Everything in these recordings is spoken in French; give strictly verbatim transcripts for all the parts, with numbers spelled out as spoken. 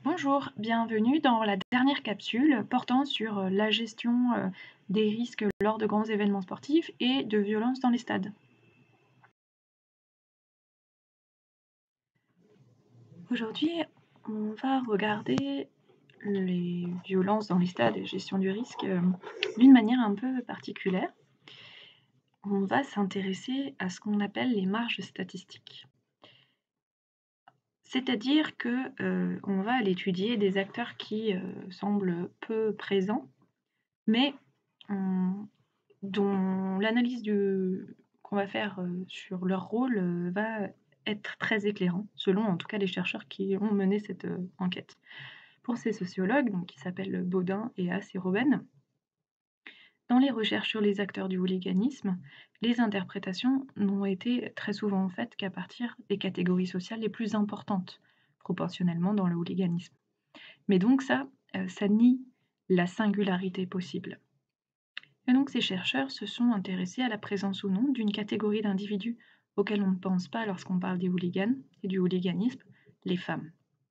Bonjour, bienvenue dans la dernière capsule portant sur euh, la gestion euh, des risques lors de grands événements sportifs et de violences dans les stades. Aujourd'hui, on va regarder les violences dans les stades et gestion du risque euh, d'une manière un peu particulière. On va s'intéresser à ce qu'on appelle les marges statistiques. C'est-à-dire que euh, on va aller étudier des acteurs qui euh, semblent peu présents, mais on- dont l'analyse du qu'on va faire, heu, sur leur rôle, heu, va être très éclairant, selon en tout cas les chercheurs qui ont mené cette, heu, enquête. Pour ces sociologues, donc qui s'appellent Baudin et Haas et Robben, dans les recherches sur les acteurs du hooliganisme, les interprétations n'ont été très souvent faites qu'à partir des catégories sociales les plus importantes, proportionnellement dans le hooliganisme. Mais donc ça, heu, ça nie la singularité possible. Et donc ces chercheurs se sont intéressés à la présence ou non d'une catégorie d'individus auxquels on ne pense pas lorsqu'on parle des hooligans et du hooliganisme, les femmes.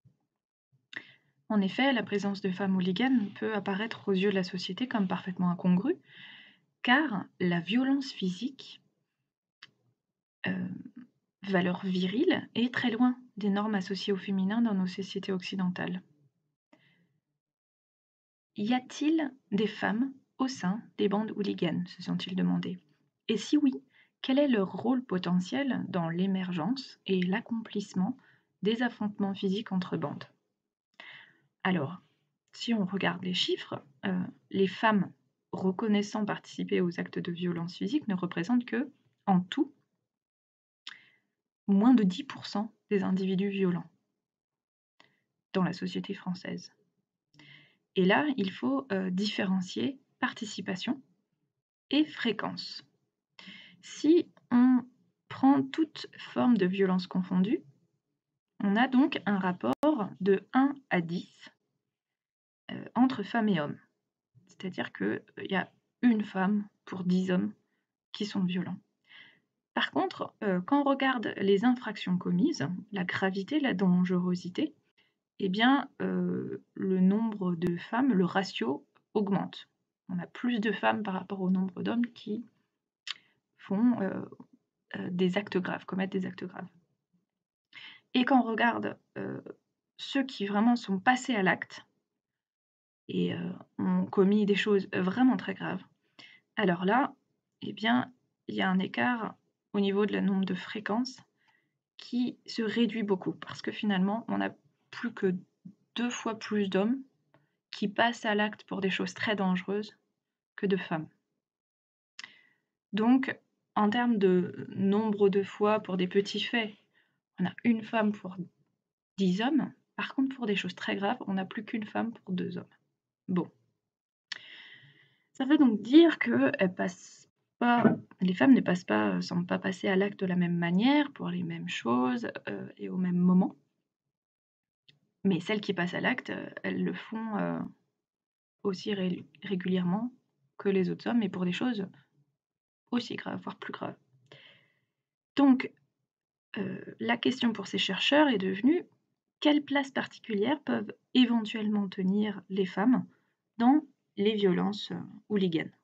En effet, la présence de femmes hooligans peut apparaître aux yeux de la société comme parfaitement incongrue, car la violence physique, euh, valeur virile, est très loin des normes associées au féminin dans nos sociétés occidentales. Y a-t-il des femmes au sein des bandes hooligans, se sont-ils demandé. Et si oui, quel est leur rôle potentiel dans l'émergence et l'accomplissement des affrontements physiques entre bandes? Alors, si on regarde les chiffres, euh, les femmes reconnaissant participer aux actes de violence physique ne représentent que, en tout, moins de dix pour cent des individus violents dans la société française. Et là, il faut euh, différencier participation et fréquence. Si on prend toute forme de violence confondue, on a donc un rapport de un à dix euh, entre femmes et hommes. C'est-à-dire qu'il y a une femme pour dix hommes qui sont violents. Par contre, euh, quand on regarde les infractions commises, la gravité, la dangerosité, eh bien, euh, le nombre de femmes, le ratio augmente. On a plus de femmes par rapport au nombre d'hommes qui font euh, euh, des actes graves, commettent des actes graves. Et quand on regarde euh, ceux qui vraiment sont passés à l'acte et euh, ont commis des choses vraiment très graves, alors là, eh bien, il y a un écart au niveau de la nombre de fréquences qui se réduit beaucoup parce que finalement, on a plus que deux fois plus d'hommes qui passent à l'acte pour des choses très dangereuses que de femmes. Donc, en termes de nombre de fois pour des petits faits, on a une femme pour dix hommes. Par contre, pour des choses très graves, on n'a plus qu'une femme pour deux hommes. Bon. Ça veut donc dire que elles passent pas, les femmes ne passent pas, semblent pas passer à l'acte de la même manière, pour les mêmes choses euh, et au même moment. Mais celles qui passent à l'acte, euh, elles le font euh, aussi ré- régulièrement que les autres hommes, et pour des choses aussi graves, voire plus graves. Donc, euh, la question pour ces chercheurs est devenue: quelle place particulière peuvent éventuellement tenir les femmes dans les violences euh, hooligans?